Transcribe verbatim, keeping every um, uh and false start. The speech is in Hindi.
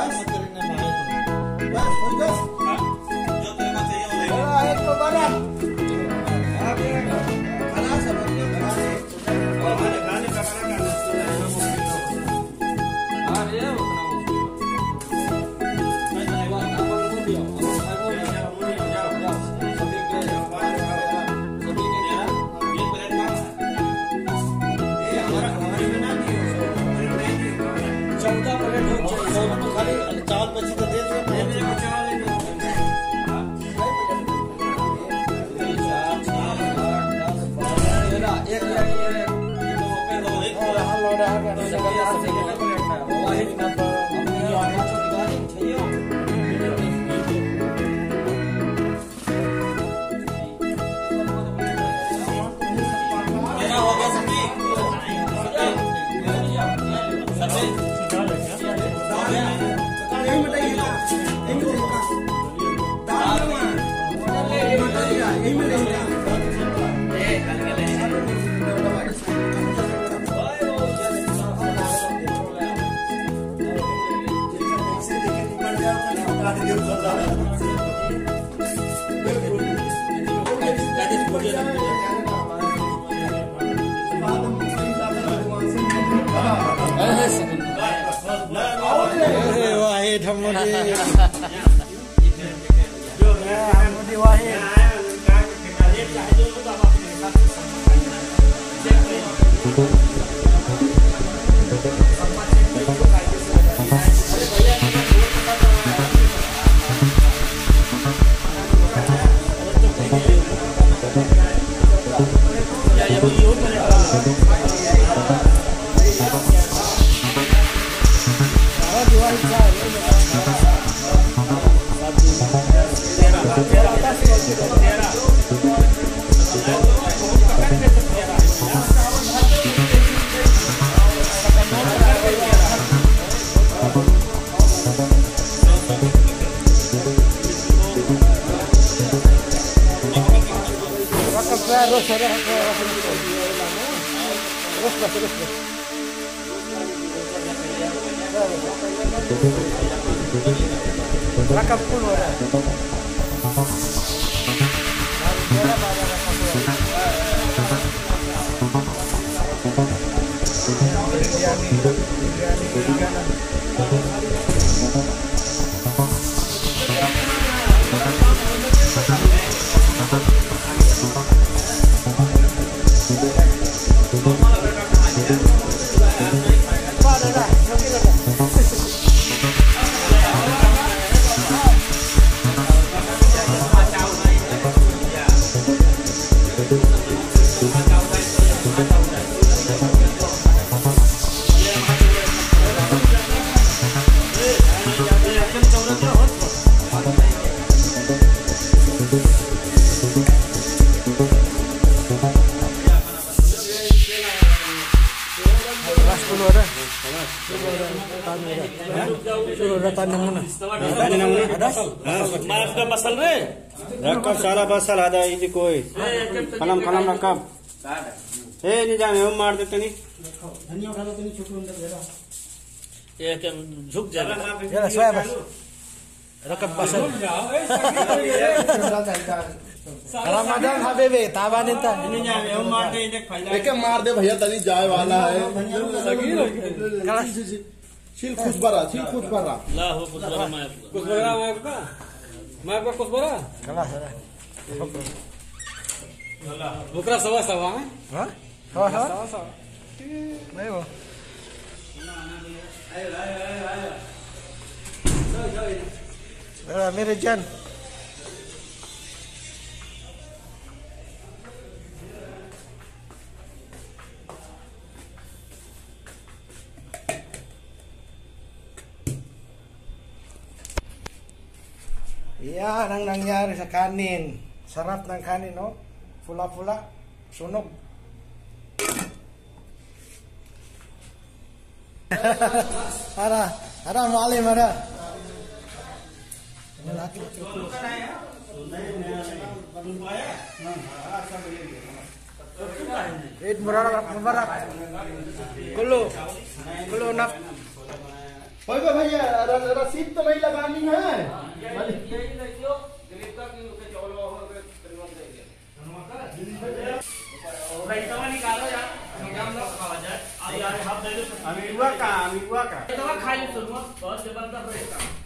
बस बस बस जो तेरे को चाहिए वो ले एक तो बड़ा खाना सब अपने बना ले और खाने खाने का खाना खाना हां ये उतना चावल बची तो दे दो Wahid Hamudi Hamudi Wahid rakap pun ada. Rakap salah basal ada ini koi. Kalam kalam rakap. Eh ini jangan हम मार देते नहीं. धनिया उठा लो तो नहीं छोटू अंदर जरा. ये क्या झुक जाएगा. जरा सोया बस. rakap basal. Kalam madam habebe ताबा नेता. ini jangan हम मार दे इधर फायदा. एक मार दे भैया तनी जाए वाला है. काला छिल खुश बरा छिल खुश बरा. ला हो खुश बरा मैं. खुश बरा मैं आपका. मैं आपका कुछ बोला कला सर बुकरा सवा सवा है हां सवा सवा सवा नहीं वो आयो आयो आयो आयो जाओ जाओ मेरे जान Ya, nang nangyari sa kanin. Sarap ng kanin, no? Pula-pula, sunog. Ara, ara malim ara. Ini laki laki. Eid mubarak mubarak. Kulo, kulo nak. होगा भैया, रसीद तो नहीं लगानी है। अमीरुआ का अमीरुआ का